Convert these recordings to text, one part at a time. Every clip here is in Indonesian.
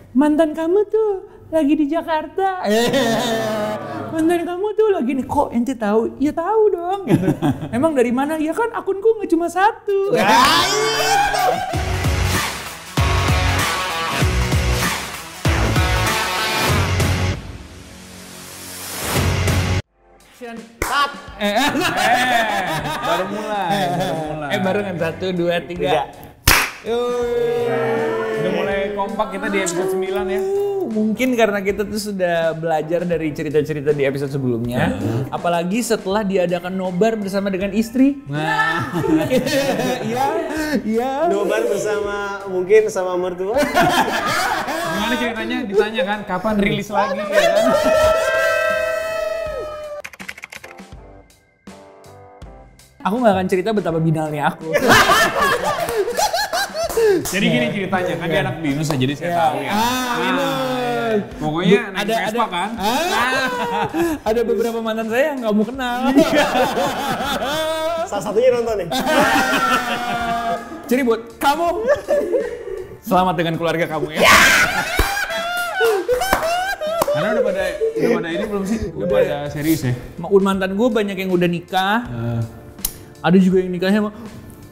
mantan kamu tuh lagi di Jakarta. Mantan kamu tuh lagi nih, kok ente tahu? Ya tahu dong. Gitu. Emang dari mana? Ya kan akunku nggak cuma satu. Cut. Baru mulai. Barengan 1, 2, 3. Udah mulai kompak kita di episode 9 ya. Mungkin karena kita tuh sudah belajar dari cerita-cerita di episode sebelumnya. Apalagi setelah diadakan nobar bersama dengan istri. Nah, Iya. Nobar bersama mungkin sama mertua. gimana ceritanya? Ditanya kan kapan rilis lagi ya kan? Aku nggak akan cerita betapa binalnya aku. Jadi gini ceritanya, kan dia anak binus aja, jadi saya tahu ya. Binus. Pokoknya naik Vespa kan? Ada beberapa mantan saya yang kamu kenal. Salah satunya nonton nih. Jadi buat kamu, selamat dengan keluarga kamu ya. Karena udah pada ini belum sih? Udah pada serius ya? Mantan gue banyak yang udah nikah. Ada juga yang nikahnya sama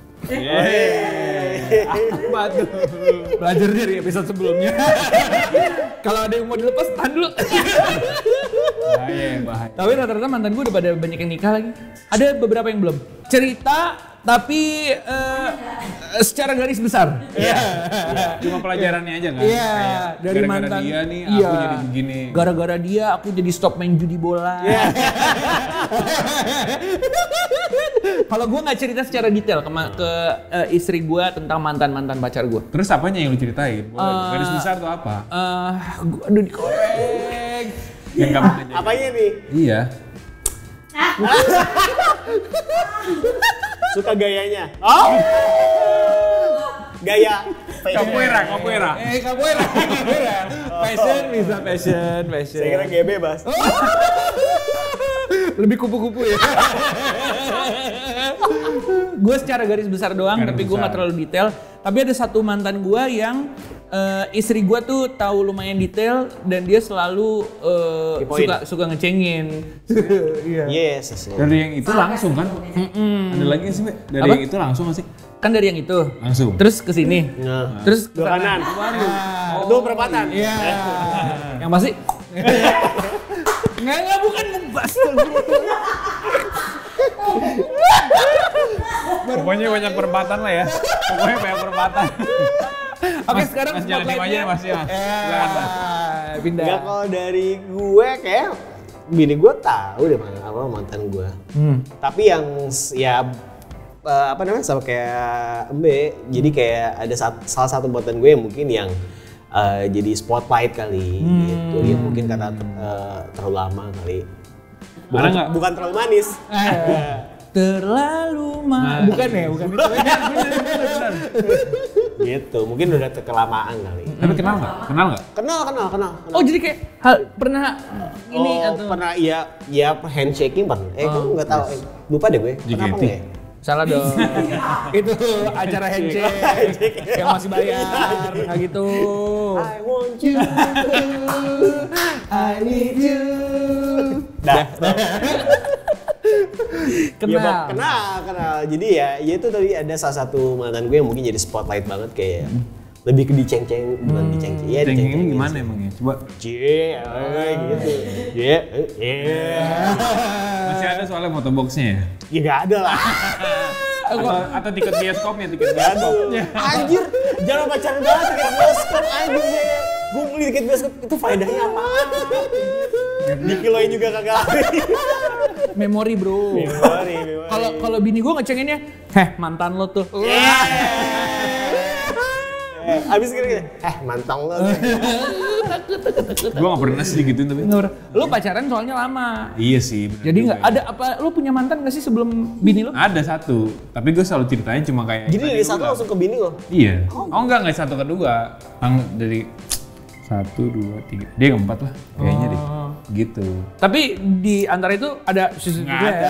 Apa tuh? belajar dari episode sebelumnya. Kalau ada yang mau dilepas, tahan dulu. Bahaya. Tapi rata-rata mantan gue udah pada banyak yang nikah lagi. Ada beberapa yang belum. Cerita, tapi secara garis besar. Iya. Cuma pelajarannya aja kan? Iya, Kayak, dari gara-gara mantan. dia nih, Iya. aku jadi begini. Gara-gara dia, aku jadi stop main judi bola. Kalau gue nggak cerita secara detail ke istri gue tentang mantan-mantan pacar gue. Terus apanya yang lu ceritain? Garis besar tuh apa? Aduh dikorek. Yang kamu tanya. Apanya nih? Iya. Suka gayanya. Oh. Gaya Capoeira. Capoeira. Fashion bisa fashion. Saya kira gaya bebas. Lebih kupu-kupu ya. Gue secara garis besar doang, Garis tapi gue nggak besar. terlalu detail. Tapi ada satu mantan gue yang istri gue tuh tahu lumayan detail dan dia selalu Kepoin. suka ngecengin. Iya. Yes. Dari yang itu langsung kan? Ada lagi sih, Mbak? Dari Apa? yang itu langsung nggak sih? Kan dari yang itu. Langsung. Terus ke sini. Nah. Terus ke Dua kanan. Itu perempatan. Iya. Yang pasti. Enggak bukan ngebas. Pokoknya banyak perempatan lah ya. Pokoknya banyak perempatan. Oke, sekarang Mas jangan diem aja ya, Mas ya. Silakan, Mas. Pindah. Enggak, kalau dari gue kayak bini gue tahu deh mantan gue. Tapi yang ya apa namanya sama kayak Mbe, jadi kayak ada salah satu mantan gue yang mungkin yang jadi spotlight kali gitu. Ya mungkin karena terlalu lama kali. Karena nggak- Bukan terlalu manis. Terlalu bukan ya, bukan itu. Gitu, mungkin udah kelamaan kali. Tapi kenal nggak? Kenal. Oh, jadi kayak pernah ini atau pernah ya handshaking pernah. Gue nggak tahu. Lupa deh gue. Pernah apa JKT. nggak ya? salah dong. Itu acara handshake yang masih bayar, nggak gitu. I want you, I need you. Dah. Kenal. Jadi ya itu tadi ada salah satu mantan gue yang mungkin jadi spotlight banget kayak lebih ke diceng-ceng, bukan diceng-ceng. Iya, Cengeng ini diceng-ceng gimana gitu. emangnya? Coba. Cie, gitu. Masih ada soalnya motoboxnya ya? Ya nggak ada lah. Atau tiket bioskopnya, tiket bioskop. Anjir, jangan pacaran banget tiket bioskop anjir. Gue beli tiket bioskop itu faedahnya apa? Dikiloin juga kagak. Memori bro. Memori. Kalau bini gue ngecenginnya, mantan lo tuh. Abis kira mantong lo. Gue gak pernah sih digituin tapi. Lo pacaran soalnya lama. Iya sih. bener Jadi juga nggak ya. ada apa? Lo punya mantan nggak sih sebelum bini lo? Ada satu, tapi gue selalu ceritain cuma kayak. Jadi dari satu langsung ke bini lo. Iya. Oh enggak satu kedua. Dari 1, 2, 3. Dia keempat lah kayaknya deh. Gitu. Tapi di antara itu ada susu Nggak juga ada. ya.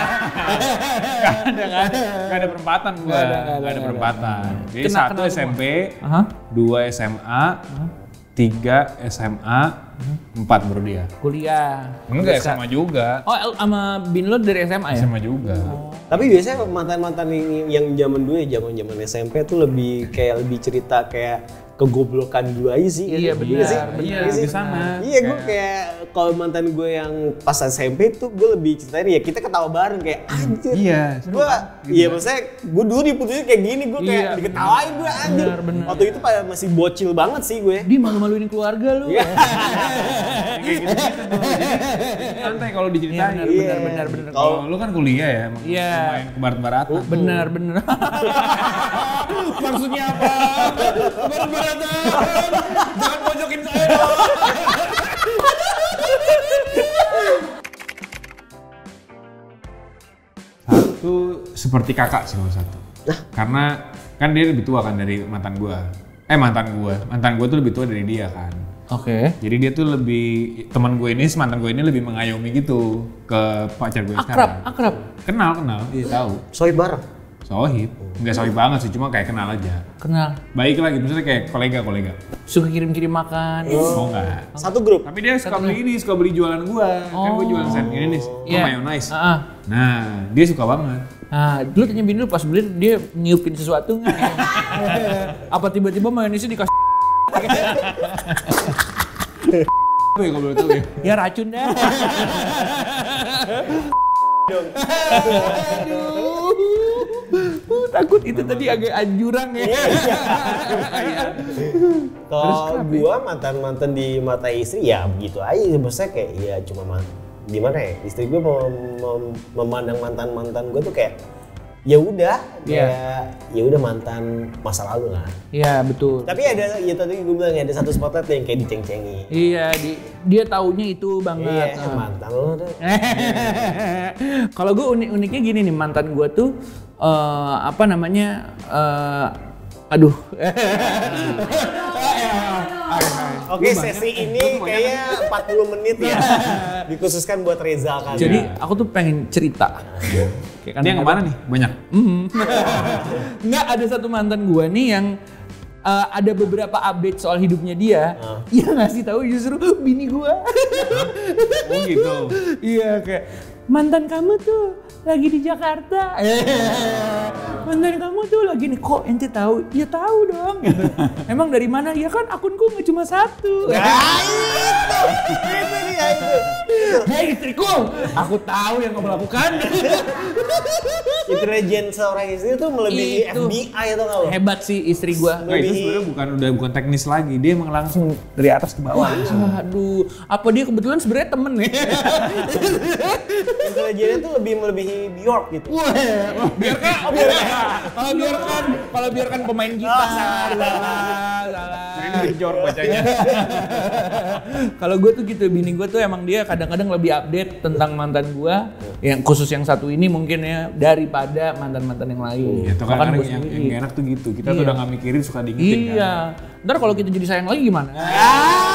Gak ada perempatan gue. Nggak ada. Gak ada perempatan. Jadi Kenal 1 SMP, Aha. 2 SMA, 3 SMA, 4 baru dia. Kuliah. Enggak SMA juga. Oh, sama Bin lo dari SMA ya? SMA juga. Tapi biasanya mantan-mantan yang zaman dulu ya, zaman SMP tuh lebih cerita kayak kegoblokan dulu aja sih. Iya, kan? benar, sih? benar. Iya sih? Di sana. Iya, gue kayak kalau mantan gue yang pas SMP tuh gue lebih ceritain ya kita ketawa bareng kayak anjir. Iya, Gue, iya maksudnya gue dulu diputusin kayak gini, gue kayak Iya, diketawain gue anjir. benar. Waktu itu pada masih bocil banget sih gue. Dia malu-maluin keluarga lu. Iya. Kayak gitu tuh. Jadi santai kalau diceritain. Iya, benar. Kalau lu kan kuliah ya, Iya. main ke barat-baratan. Benar. Maksudnya apa? Barat-baratan. Jangan pojokin saya dong. Satu seperti kakak sih kalau satu. Karena kan dia lebih tua kan dari mantan gua. Mantan gua tuh lebih tua dari dia kan. Oke. Jadi dia tuh lebih mantan gue ini lebih mengayomi gitu ke pacar gue sekarang. Akrab. Kenal, dia tahu. Sohib bareng. Sohib, nggak sohib banget sih, cuma kayak kenal aja. Kenal. Baik lagi, maksudnya kayak kolega. Suka kirim-kirim makan. Oh enggak. Satu grup. Tapi dia suka beli jualan gua. Kan gua jualan set ini nih, Iya. mayonnaise. Ah. Nah, dia suka banget. Nah, dulu tanya Bin lu pas beli dia nyiupin sesuatu nggak? Apa tiba-tiba mayonisnya dikasih? Apa ya kalau boleh tahu ya? Ya racun dah. Takut itu tadi agak anjurang ya. Kalau gua mantan-mantan di mata istri ya begitu aja, maksudnya kayak ya cuma gimana ya, istri gua memandang mantan-mantan gua tuh kayak ya udah kayak ya udah mantan masa lalu lah. Iya betul. Tapi ada ya tadi gue bilang ada satu spotlight yang kayak diceng-cengi. Iya dia taunya itu banget. Iya, mantan lo deh. Kalau gue uniknya gini nih, mantan gue tuh aduh. Oke, sesi ini kayaknya 40 menit ya. Dikhususkan buat Reza kan. Jadi aku tuh pengen cerita. Dia yang kemana nih? Banyak. Nggak, ada satu mantan gue nih yang ada beberapa update soal hidupnya dia. Yang ngasih tahu justru bini gue. Oh gitu. Iya kayak mantan kamu tuh lagi di Jakarta. Mantan kamu tuh lagi nih, kok ente tahu? Ya tahu dong. Gitu. Emang dari mana? Ya kan akunku nggak cuma satu. Itu dia itu. Hei istriku, aku tahu yang kamu lakukan. Intelijen seorang istri tuh melebihi Itu. FBI atau nggak lo? Hebat sih istri gua. Nah, itu sebenarnya bukan teknis lagi, dia emang langsung dari atas ke bawah. Aduh, apa dia kebetulan sebenarnya temen nih? Intelijennya tuh lebih melebihi Bjork gitu. Kalau biarkan pemain gitar. Salah. Ini Bjork bacanya. Kalau gue tuh gitu, bini gue tuh emang dia kadang-kadang lebih update tentang mantan gue, yang khusus yang satu ini mungkin ya, daripada mantan-mantan yang lain. Ya, itu kan Bahkan kadang gua yang sendiri. enak tuh gitu. Kita tuh udah nggak mikirin suka diingetin kan. Iya. Ntar kalau kita jadi sayang lagi gimana?